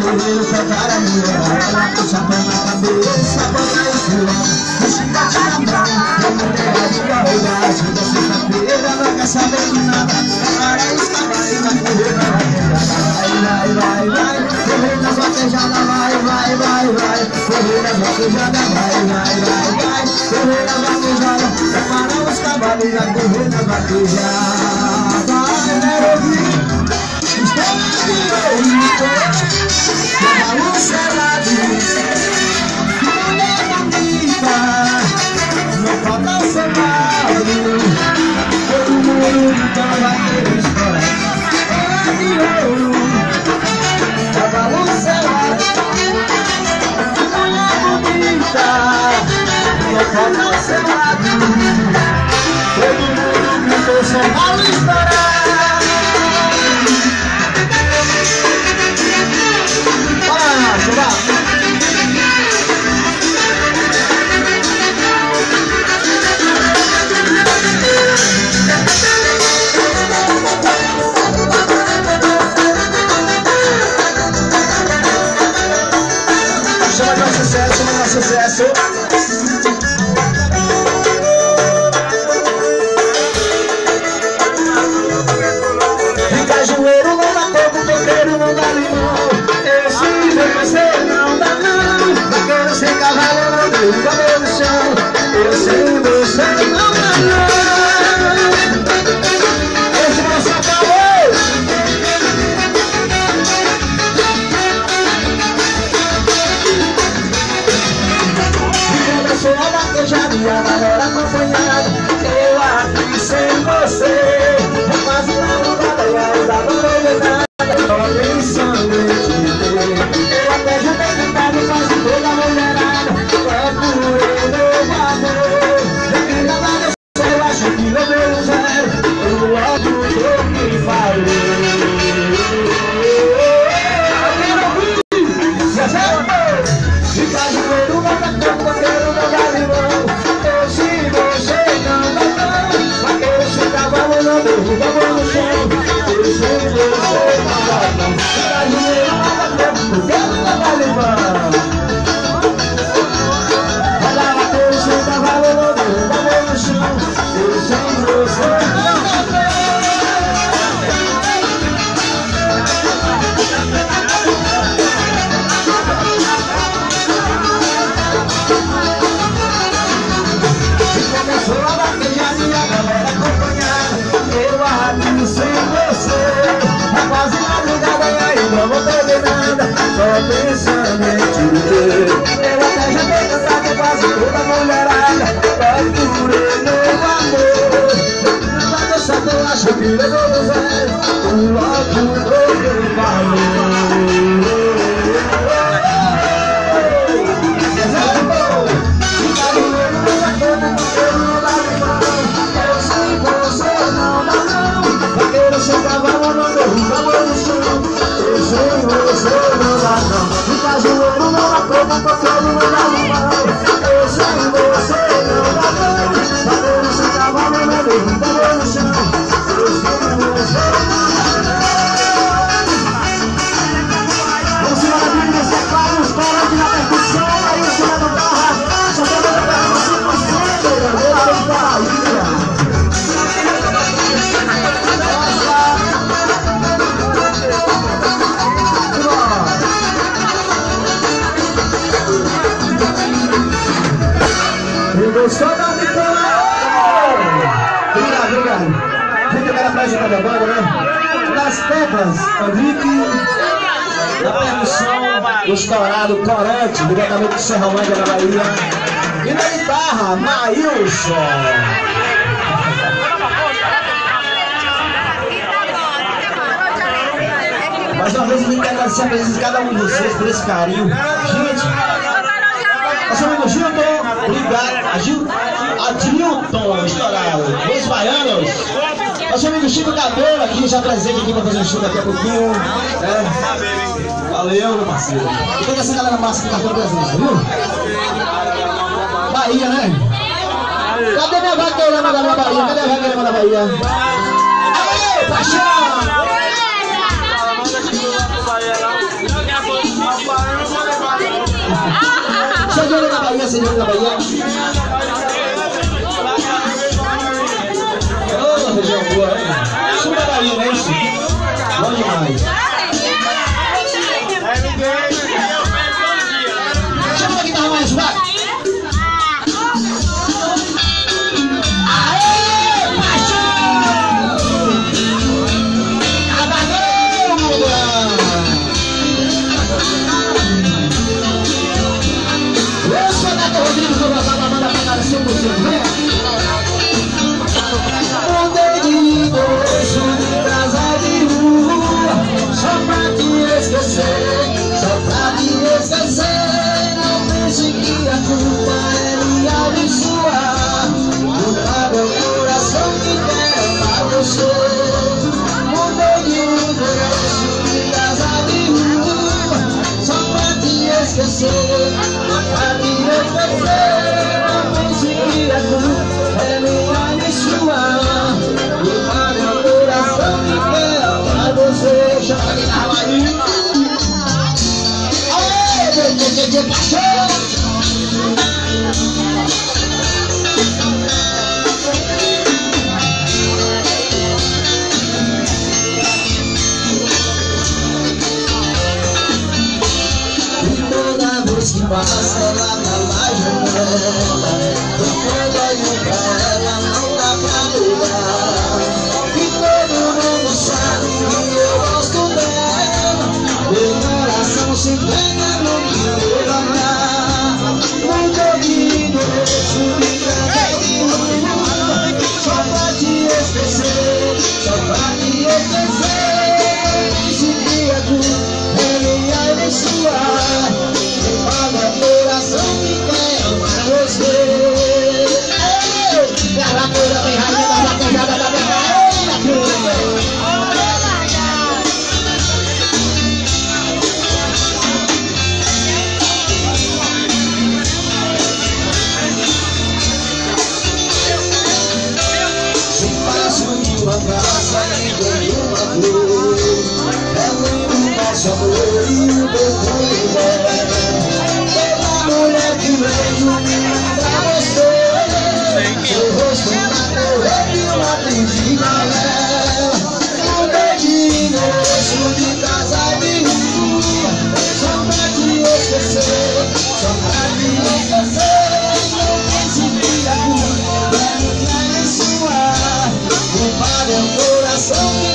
terreiro tocar a mulher. Ela puxa a mão na cabeça, bota o violão, o chiclete na mão. Vamos pegar e roubar, chega sexta-feira, não quer saber de nada. Para os cavalos vai correr na vaquejada. Vai, vai, vai, correr nas vaquejadas, vai, vai, vai, vai. Correr nas vaquejadas, vai, vai, vai, vai. Correr nas vaquejadas, para os cavalos vai correr nas vaquejadas. Quero ouvir, estou cavalo selado, mulher bonita, não falta selado. Todo mundo então vai ter história, hora de ouro, cavalo selado, mulher bonita, não falta selado. Todo mundo gritou São Paulo estourar. Chama de sucesso, chama de sucesso. De cajueiro não dá coco, coqueiro não dá limão. Esse você não dá não. Vaqueiro sem cavalo não derruba meu chão. Esse você não dá não. Esse você acabou. Eu sou a vaquejada e a maior acompanhada. Eu aqui sem você, é quase madrugada e ainda não veio nada. Tô pensando em te ver. Eu até já tenho tentado quase toda a mulherada. Procurei meu amor, já que nada deu certo, eu acho que não deu zero. Eu logo eu me falei. De cajueiro não dá coco, coqueiro não dá limão. Se você não dá não, vaqueiro sem cavalo não derruba no chão. Se você não dá não, de cajueiro não dá coco, coqueiro não dá limão. Olha, vaqueiro sem cavalo não derruba no chão. Se você não dá não. Começou a vaquejada e a galera acompanhada. Eu aqui sem você, é quase madrugada e ainda não teve nada. Só pensando em te ver. Eu até já tenho cantado quase toda a mulherada. Procurei meu amor, não vai deixar que eu acho que levou do zero. Logo eu falei. Sem cavalo não derruba no chão. Sem você não dá não. De cajueiro não dá coco, coqueiro não dá limão. Sem você não dá não. Vaqueiro sem cavalo não derruba no chão. Sem você não dá não. Vamos embora aqui nos teclados, para aqui na percussão. Aí o som do barra, só tem que dar uma 5%. Galera do Bahia. Gostou da vitória? Obrigado, obrigado. Gente, eu quero apresentar a banda, né? Nas teclas, Henrique. Na percussão, o estourado Corante, diretamente de Serralândia, na Bahia. E na guitarra, Maílson. Mais uma vez eu vim agradecer a presença de cada um de vocês por esse carinho. Gente, nosso amigo Gilton, obrigado. Adilton, estourado. Dois baianos. Nosso amigo Chico Cabelo aqui, já presente aqui para fazer um show daqui a pouquinho. Valeu, meu parceiro. E toda essa galera massa que tá toda presente, viu? Bahia, né? Cadê minha vaqueirama da minha Bahia? Cadê a vaqueirama da Bahia? Aê, paixão! a senhora da Bahia. Ô, região boa, hein? Submarino, é isso? Bom demais. Chama a guitarra mais, vai. Mudei de gosto de casa de rua, só pra te esquecer, só pra te esquecer. Não pense que a culpa é minha e sua, culpa meu coração que quer amar você. Mudei de gosto de casa de rua, só pra te esquecer, só pra te esquecer. A culpa é minha e sua, culpa meu coração que quer amar você. Chama a guitarra aí. Aê, paixão. Toda vez que passa ela tá mais janela, quando olho pra ela não dá pra mudar. E todo mundo sabe que eu gosto dela, meu coração se pega no que eu amar. Mudou de endereço de casa de rua, só pra te esquecer, só pra te esquecer. Esse dia é minha e sua, culpa meu coração que quer amar você. Garrafoura bem rainha da vaquejada da verdadeira. Se passo de uma praça e ganho uma flor, é lindo nosso amor e o perfume é. Toda mulher que vejo pra você, seu rosto na correia e uma triste galera. Mudei de endereço de casa de rua, só pra te esquecer, só pra te esquecer. Não pense que a culpa é minha e sua, culpa meu coração que